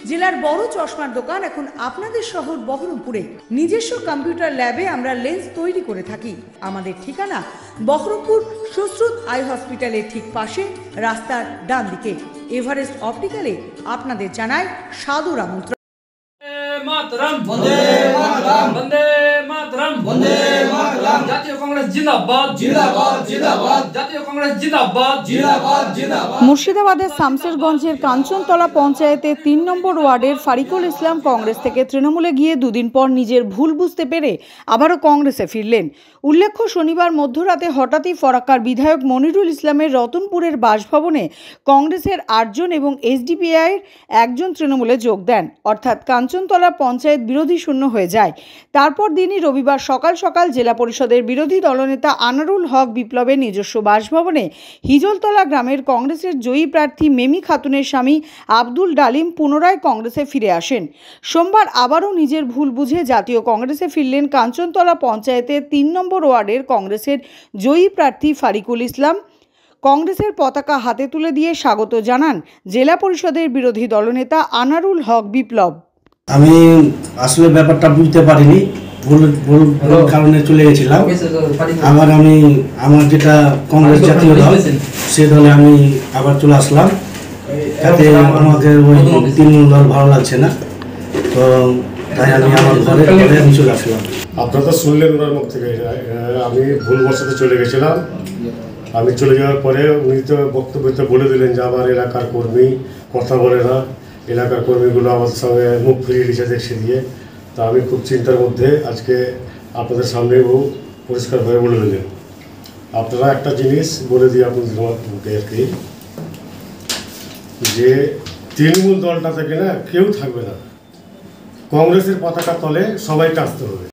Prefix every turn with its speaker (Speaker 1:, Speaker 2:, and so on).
Speaker 1: জেলার বড় চশমার দোকান এখন আপনাদের শহর বহরমপুরে। নিজস্ব কম্পিউটার ল্যাবে আমরা লেন্স তৈরি করে থাকি। আমাদের ঠিকানা বহরমপুর সুশ্রুত আই হসপিটালের ঠিক পাশে, রাস্তার ডান দিকে। এভারেস্ট অপটিক্যালে আপনাদের জানায় সাদর আমন্ত্রণ। মুর্শিদাবাদের শামসেরগঞ্জের কাঞ্চনতলা পঞ্চায়েতের ৩ নম্বর ওয়ার্ডের ফারিকুল ইসলাম কংগ্রেস থেকে তৃণমূলে গিয়ে দুদিন পর নিজের ভুল বুঝতে পেরে আবারও কংগ্রেসে ফিরলেন। উল্লেখ্য, শনিবার মধ্যরাতে হঠাৎই ফরাক্কার বিধায়ক মনিরুল ইসলামের রতনপুরের বাসভবনে কংগ্রেসের ৮ জন এবং এসডিপিআইয়ের ১ জন তৃণমূলে যোগ দেন। অর্থাৎ কাঞ্চনতলা পঞ্চায়েত বিরোধী শূন্য হয়ে যায়। তারপর দিনই রবিবার সকাল সকাল জেলা পরিষদের বিরোধী দলনেতা আনারুল হক বিপ্লবের নিজস্ব বাসভবনে হিজলতলা গ্রামের কংগ্রেসের জয়ী প্রার্থী মেমি খাতুনের স্বামী আব্দুল ডালিম পুনরায় কংগ্রেসে ফিরে আসেন। সোমবার আবারও নিজের ভুল বুঝে জাতীয় কংগ্রেসে ফিরলেন কাঞ্চনতলা পঞ্চায়েতের ৩ নম্বর ওয়ার্ডের কংগ্রেসের জয়ী প্রার্থী ফারিকুল ইসলাম। কংগ্রেসের পতাকা হাতে তুলে দিয়ে স্বাগত জানান জেলা পরিষদের বিরোধী দলনেতা আনারুল হক বিপ্লব।
Speaker 2: আমি আসলে ব্যাপারটা বুঝতে পারিনি, ভুল কারণে চলে গেছিলাম। আমার যেটা কংগ্রেস জাতীয় দল, সে দলে আমি আবার চলে আসলাম। তাতে আমাকে ওই তৃণমূল দল ভালো লাগছে না, তো তাই আমি আমার ঘরে আমি চলে আসলাম।
Speaker 3: আপনারা তো শুনলেন ওনার মুখ থেকে, আমি ভুলবশত চলে গেছিলাম। আমি চলে যাওয়ার পরে উনি তো বক্তব্যতে বলে দিলেন যে আমার এলাকার কর্মী কথা বলে না, এলাকার কর্মীগুলো আমাদের সঙ্গে মুখ ফিরিয়ে দিয়েছে দেখছে দিয়ে। তা আমি খুব চিন্তার মধ্যে আজকে আপনাদের সামনেও পরিষ্কারভাবে বলে দিলেন। আপনারা একটা জিনিস বলে দিয়ে আপনাদের মুখে আর কি, যে তৃণমূল দলটা থেকে না কেউ থাকবে না, কংগ্রেসের পতাকা তলে সবাইকে আসতে হবে।